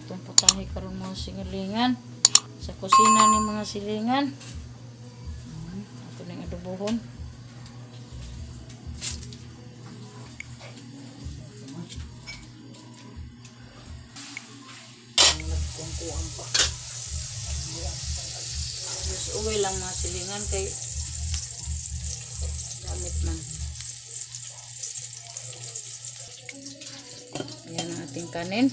Itong putahe karon mga singalingan sa kusina ni mga silingan. Ato ning adobohon. Nagkuang pa. Just uwi lang mga silingan kay damit man. Ayan ang ating kanin.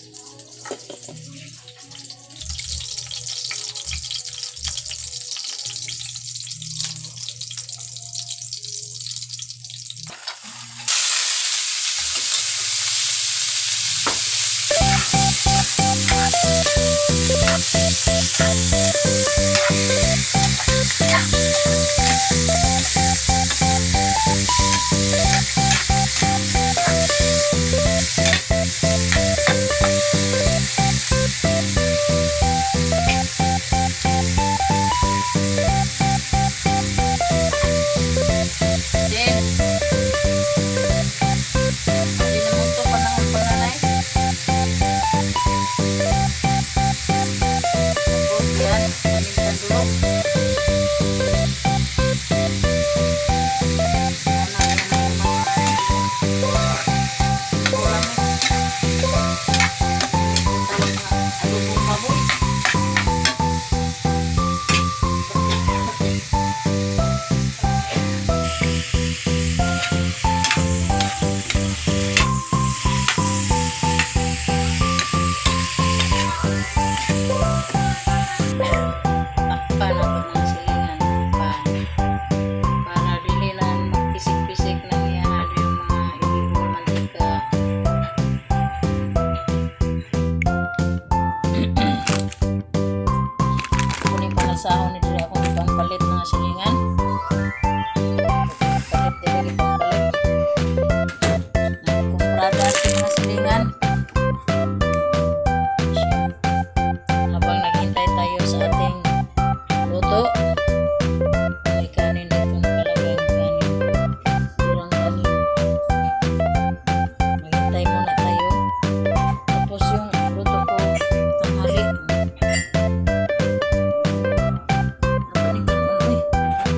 Sahon ni diri akong pampalit mga silingan. Pampalit diri pampalit. Nagkumprada sa mga silingan. Habang naghintay tayo sa ating luto. May kanin dito nakalagay ang kanin. Dirang kanin. Maghintay muna tayo. Tapos yung luto ko tanghali.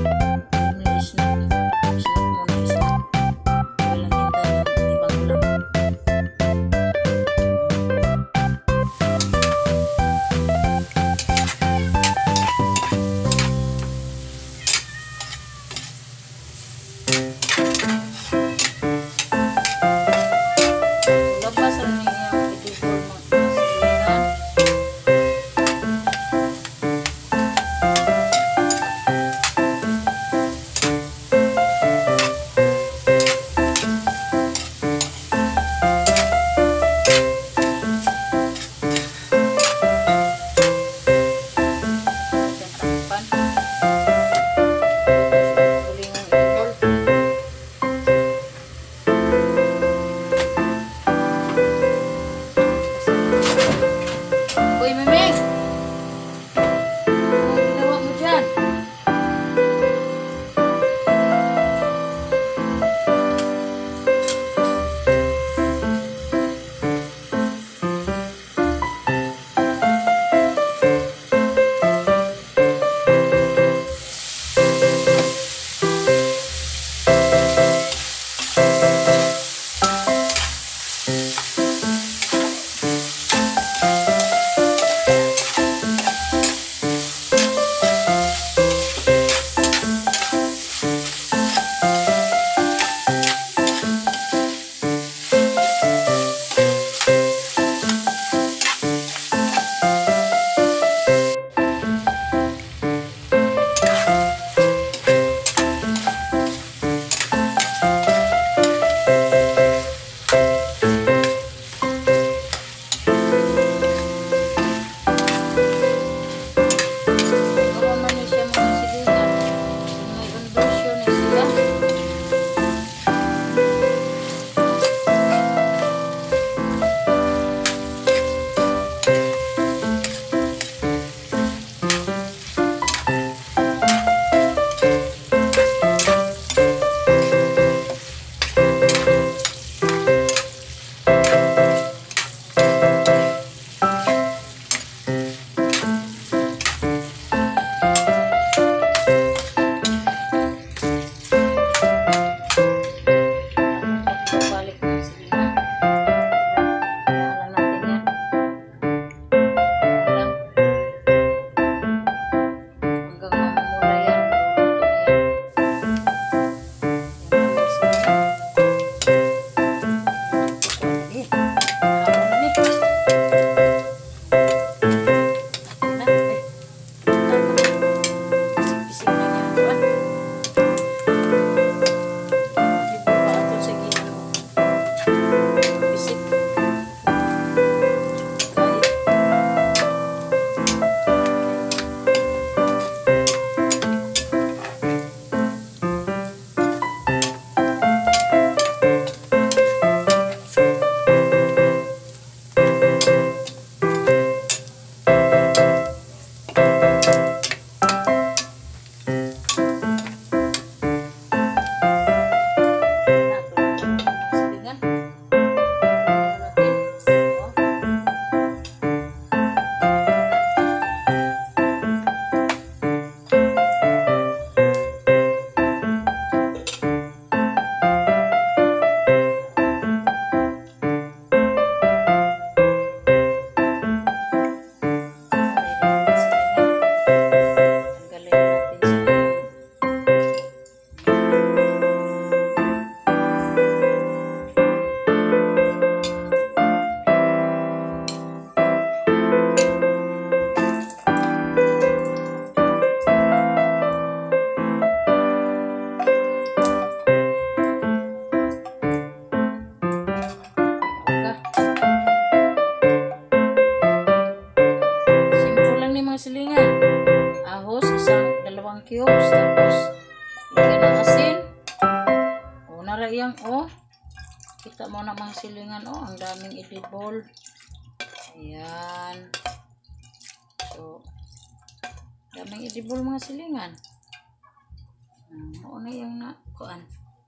Kita mo na mga silingan. Oh, ang daming edible. Ayan. So, daming edible mga silingan. Oo na yung nakuan.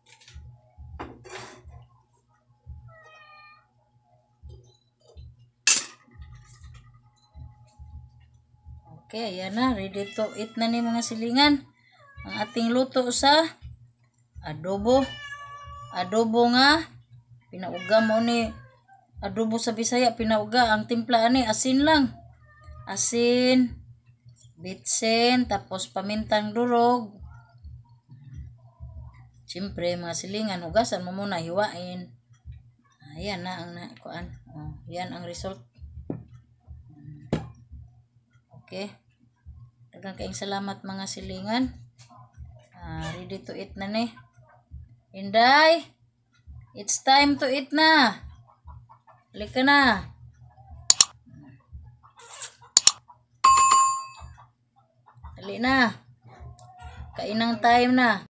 Okay, ayan na. Ready to eat na ni mga silingan. Ang ating luto sa adobo. Adobo nga. Pinauga mo ni adobo sa Bisaya. Pinauga. Ang timpla ni asin lang. Asin. Bitsin. Tapos pamintang durog. Siyempre, mga silingan. Hugasan mo muna. Hiwain. Ayan na ang nakuan. Yan ang result. Okay. Daghang kaayong salamat mga silingan. Ready to eat na ni. Inday, it's time to eat na. Halika na. Dali na. Kainang time na.